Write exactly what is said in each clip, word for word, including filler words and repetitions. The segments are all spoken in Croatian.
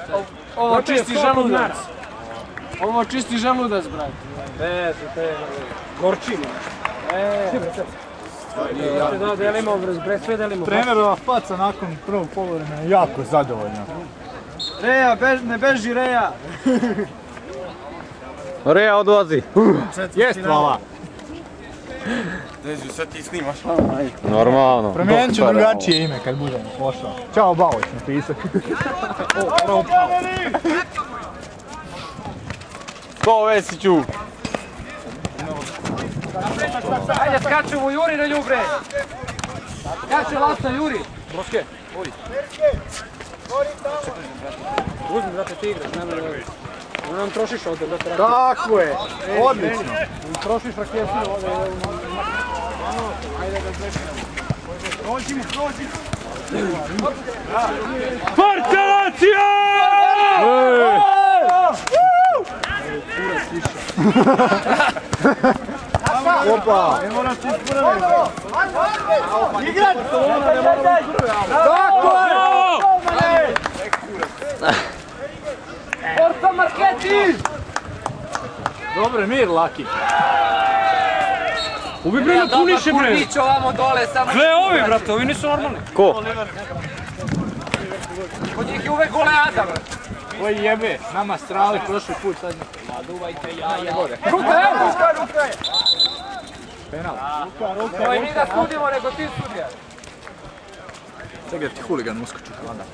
Ovo čisti želudac. Ovo čisti želudac, brate. Ne, to je gorčina. Da, delimo, sve delimo. Trenerova faca nakon prvog poluvremena je jako zadovoljna. Reja, ne beži Reja! Reja odlazi. Jest, hvala. Dežu, sad ti snimaš. Normalno. Promijenit ću drugačije ime kad budem pošao. Ćao Baloć napisat. Ko Vesiću? Ajde, skačemo, Juri na ljubre! Skače Lasta, Juri! Broske, Juri. Uzmi, brate, ti igraš, nema ne vidi. Ne nam trošiš ovdje, brate, rakije. Tako je, odlično. Trošiš rakijesi ovdje. Ajde da zlešimo. Prođimo, prođimo. Forza Lazio! Opa! Ne moraš ti sprve. Igrat! Tako je! Forza Marchetti! Dobre, mir, Laki. Ubi bre, puniše bre! Kurnić ovamo dole, samo... Gle ovi, brate, ovi nisu normalni. Ko? Kod njih je uvek gole Adam. Oj jebe, nama strali prošli put sad. Duvajte ja, ja. Ruka, evo! Ruka, ruka je! Penal. Ruka, ruka, Ovo i mi da sudimo, nego ti sudija. Čekaj, ti huligan uskoču hlada.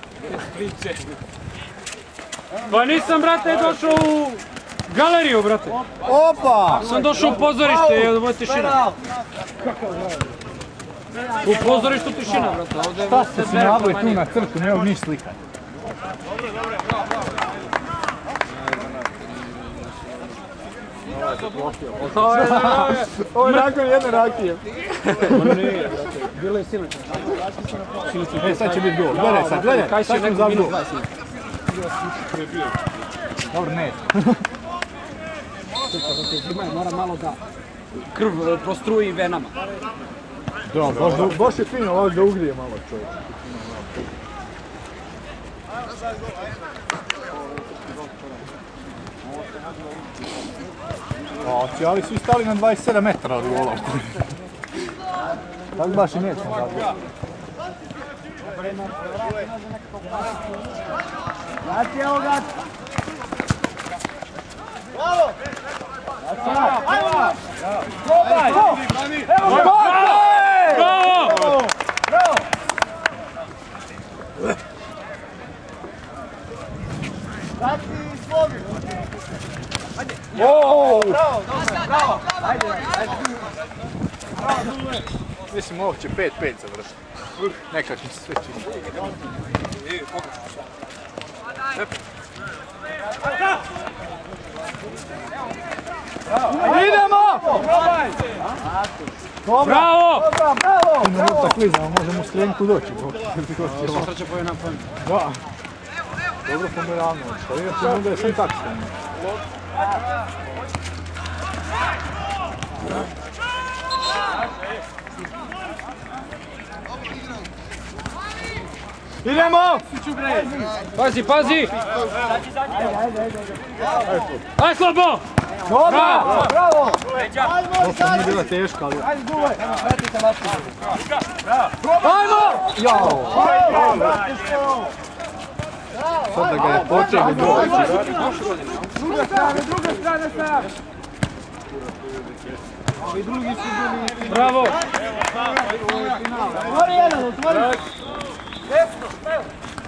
Pa nisam, brate, došao u galeriju, brate. Opa! Sam došao u pozorište i ovo je tišina. U pozorištu tišina, brate. Šta ste se nabili tu na crtu, ne mogu niš slikati. Ovo je nakon jedne rakije. Bilo je sinoć. E, sad će biti gol. Gledaj sad, gledaj. Sad ćemo za gol. Dobro, ne. Mora malo da krv prostruji venama. Da, baš je fino ovdje da ugrije malo čovječ. Oci, ali su i stali na dvadeset sedam metara od gola. Tako baš i nećemo zabiti. Gati, evo gati! Bravo! Ajmo! Probaj! Evo gati! Bravo! Bravo! Gati i slovi! Bravo! Bravo! Ajde, ajde! Mislim, ovo će pet pet završiti. Nekad će se sve čisto. Idemo! Bravo! Bravo! Minuta klizama, možemo s Krenku doći. Sutra će pojedna pojena. Da. Dobro pomeravno. Što inače onda je sve tako stavljeno. Idemo! Pazi, pazi! Aj, slabo! Dobro! Bravo! Ovo nije bila teška, ali... Ajde, duvaj! Vratite Laško. Ajmo! Jao! Sad da ga je počeo doći. Druga strana, druga strana sam! Ovi drugi su bili... Bravo! Otvori jedan, otvori! Desno, evo!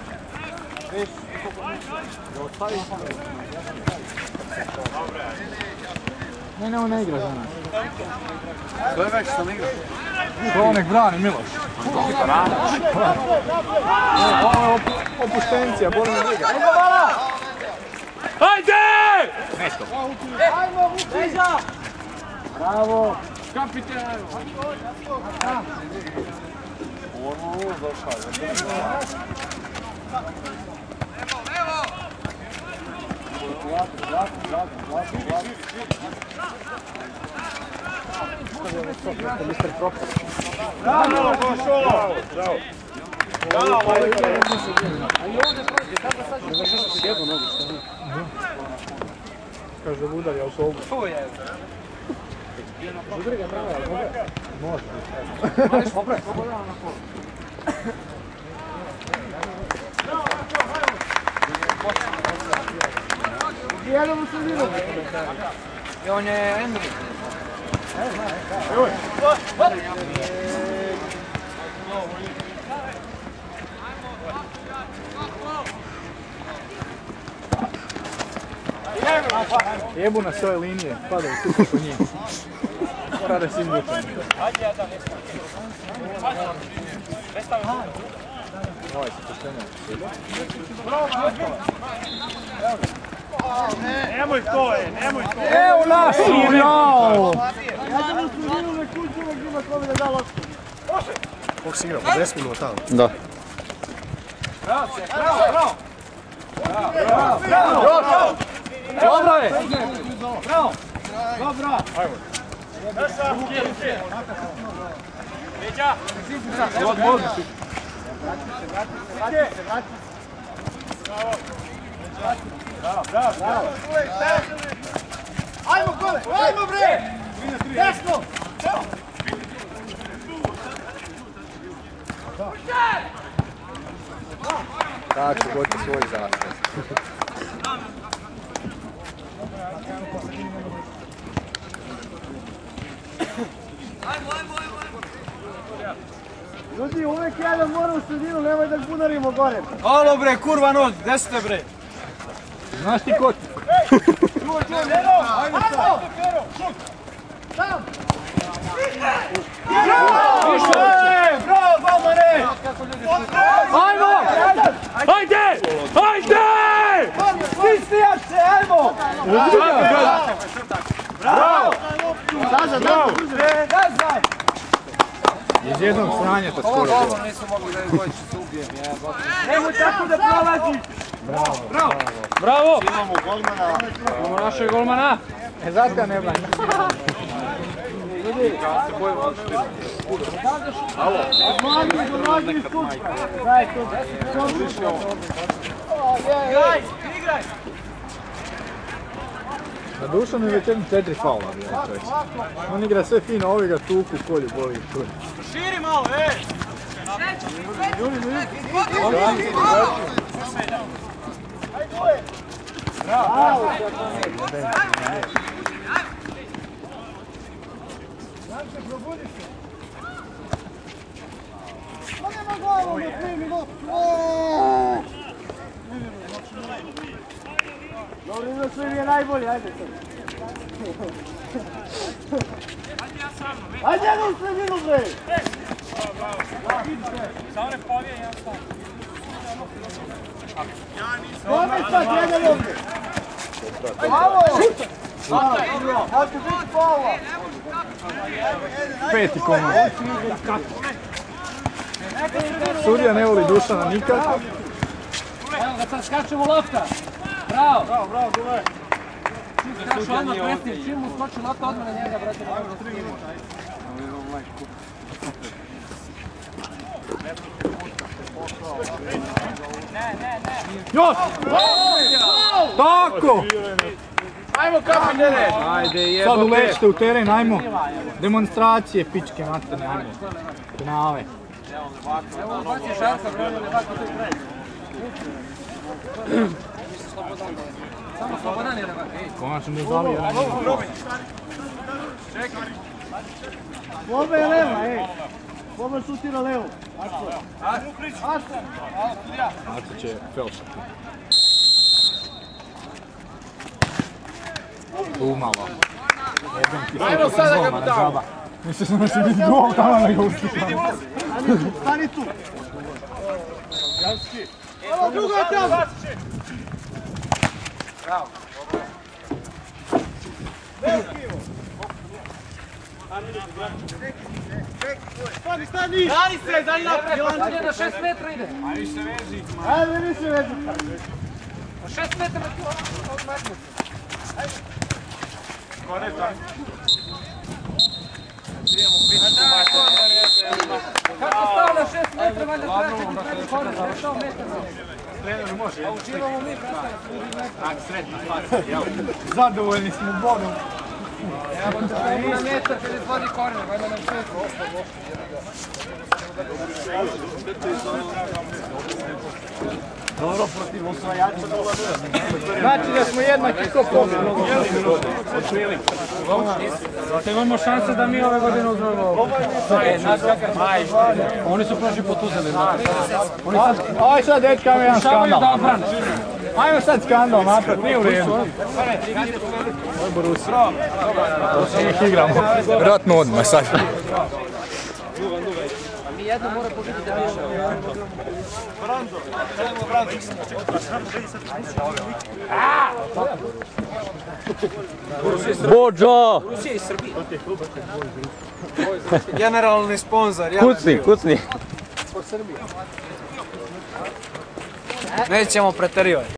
Ne, ne, on ne igra za nas. To je već što ne igra. To nek brani Miloš. Ovo je opuštencija, bolje ne igra. Ajde! Nesto. Ajmo, Vukiza! Bravo! Kapitan! Ovo došao. Bravo, došao! Bravo! Ajde ovdje prođe, kada sad ćeš? može da udari autobus. To je. Udari ga pravo, ali može? Može biti. Možeš popravi, slobodno na kolo. Jedemo se vidio. I on je Endrik. Jebu na svoje linije, padaju tu po njih. Mora da si im vučan. Ovaj se pošteno. Nemoj to je, nemoj to! Evo naš! Jao! Ja sam u sudinu na kuću, uvijek ima kome da da loptu. Koliko si igrao? Po deset minuta tamo? Da. Bravo, bravo, bravo! Bravo, bravo! Dobro je! Bravo! Dobro! Ajmo! Peđa! Od može ti. Vrati se, vrati se! Bravo, bravo, bravo! Ajmo, kole! Ajmo, bre! Desno! Tako, godi svoj zastav. Ljudi, uvijek jedan mora u sredinu, nemoj da budarimo gore. Alo bre, kurva noć, gdje ste bre? Znaš ti ko ti? Čuo, čuo, Pero! Ajmo sad! Tam! Više! Bravo, Balmane! Ajmo! Ajde! Ajde! Stisnijat se, ajmo! Bravo! Nazad, nazad, nazad! Iz jednog sranja to skoro bilo. Ovo nisu mogli da je Gojić se ubijem, jebote. Nemoj tako da prolaziš! Bravo, bravo. Bravo! Imamo golmana. Imamo našeg golmana. E, zato ga ne brani. Odmagi, odmagi iz kućka! Daj to, Gaj, igraj! Na Dušanu je već jedno četiri faula bilo čovječ. On igra sve fino, ovi ga tuku, kolju, boli i čuje. Širi malo, ej! Bravo! Janče, probudi se! Pa nema glavom da primi loptu! Dobro, ima sve mi je najbolji, ajde sad! Ajde jednom sredinu, bre! Samo ne povije, ja sam. Kome sad, jedan ovdje! Bravo! Ako biti faula! Peti komad. Sudija ne voli Dušana nikako. Evo ga sad skačemo lopta! Bravo! Bravo, bravo, dole! Čim skaču odmah prestim, čim mu skoči lopta odmah na njega, brate, ne možemo stignuti. Još! Tako! Ajmo kapitene! Ajde, jebote! Sad ulećite u teren, ajmo! Demonstracije, pičke materne, ajmo! Penale! Evo baci šansa, broj, ne bako to kraj. Samo slobodan je da bako, ej. Konačno ne zavio na njegu. Boba je leva, ej. Boba šutira levo. Aco. Aco. Aco će felšati. Tu malo. Jebem ti Ajmo sada ga golmana, damo. džaba. Mislio sam da će biti gol tamo nego uspješno. Stani tu. Evo drugo je tamo. Bravo. Stani, stani! Stani se, daj naprijed! Ide na šest metra ide! Ajde više veži! Ajde više veži! Na šest metra na kilo odmaknu se! Ajde! Skore, stani! Idemo u pičku mater! Kako stavlja šest metra, valjda treba biti prvi korak, što metar može. A učivamo mi, Zadovoljni smo bodom. evo te što na metar kad je tvori korner, valjda nam šest. Dobro, protiv osvajača nula nula. Znači da smo jednaki ko pobjegu. Zato imamo šanse da mi ove godine uzmemo ovo. Oni su prošli put uzeli. Aj sad dečka imamo jedan Šavaju skandal. da obrane. Ajmo sad skandal napraviti, nije u redu. Ih igramo. Vratno odmah sad. Mi jedno mora pobiti da više. Bođo! Rusija i Srbija. Generalni sponzor. Kucni, kucni. Nećemo preterivati.